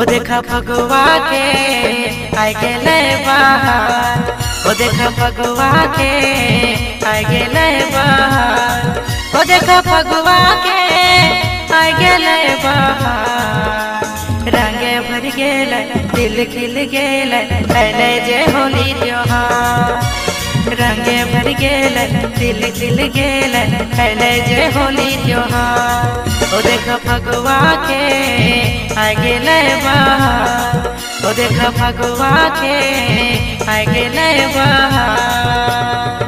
देखा फगुआ के आइ गेले बाहर, ओ देखा फगुआ के आइ गेले बाहर, ओ देखा फगुआ के आइ गेले बाहर। रंगे भर गेले दिल खिल गेले पहले जे होली त्योहार, रंगे भर गेले दिल खिल गेले पहले जे होली त्योहार। ओ देखा फगुआ के आइ गेले बाहर, ओ देखा फगुआ के आइ गेले बाहर।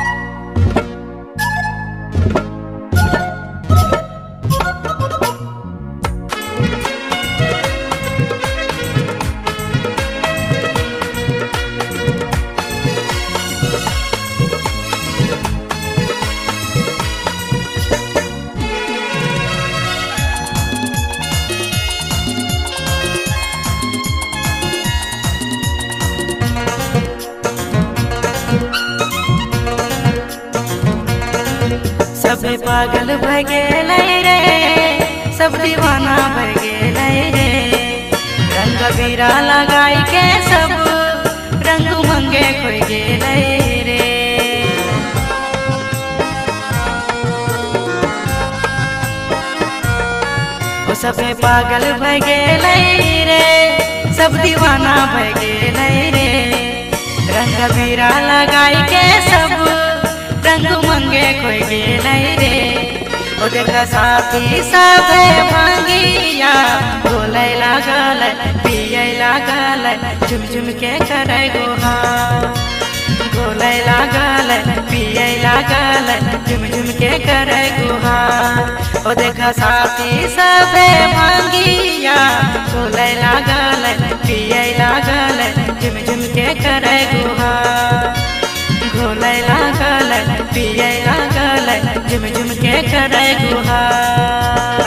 सब पागल भऽ गेलै रे, सब दीवाना भऽ गेलै रे। रंग बीरा लगाई के सब रंग मंगे खोइ गेलै रे। ओ सब पागल भऽ गेलै रे, सब दीवाना भऽ गेलै रे। रंग बीरा लगाई के सब रंग मंगे खोइ गेलै रे। ओ देखा साथी सब भांगिया बोलै लागल पियै लागल, झुम झुम के करै गुहार। बोलै लागल पियै लागल, झुम झुम के करै गुहार। ओ देखा साथी सब भांगिया बोलै लागल पियै लागल, झुम झुम के करै गुहार। घोलै लागल पियै लागल, झुम झुम के करै गुहार।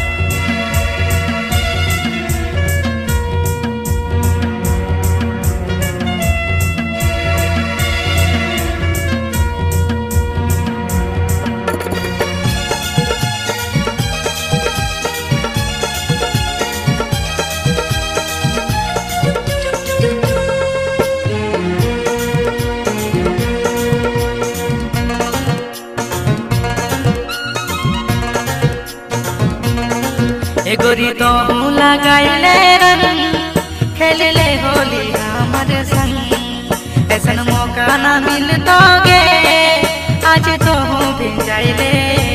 गोरी तो लगाइले रंग खेलले होली हमर संग। ऐसन मौका ना मिलतोगे आज तो भी जाइले।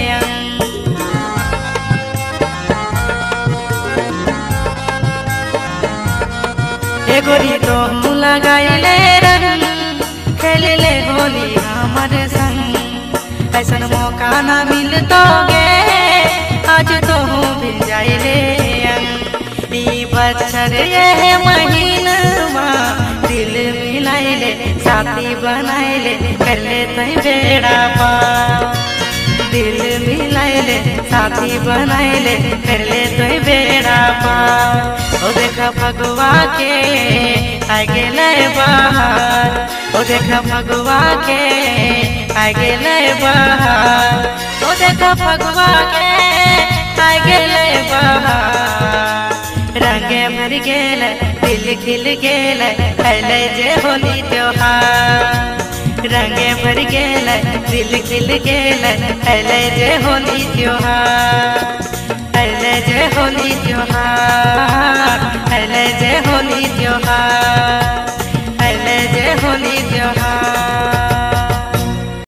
गोरी तो लगाइले रंग खेलले होली हमर संग। ऐसन मौका ना मिलतोगे आज तो भी जाइले। ई बच्चर ये महीनवा दिल मिलाइले साथी बनाइले कर ले तई बेड़ा पार। दिल मिलाइले साथी बनाइले कर ले तई बेड़ा पार। ओ देखा फगुआ के आइ गेले बाहर, ओ देखा फगुआ के आइ गेले बाहर। ओ देखा फगुआ के आइ गेले बाहर। रंगे भर गेले दिल खिल गेले पहले जे होली त्योहार। रंगे भर गेले दिल खिल गेले पहले जे होली त्योहार, पहले जे होली त्योहार।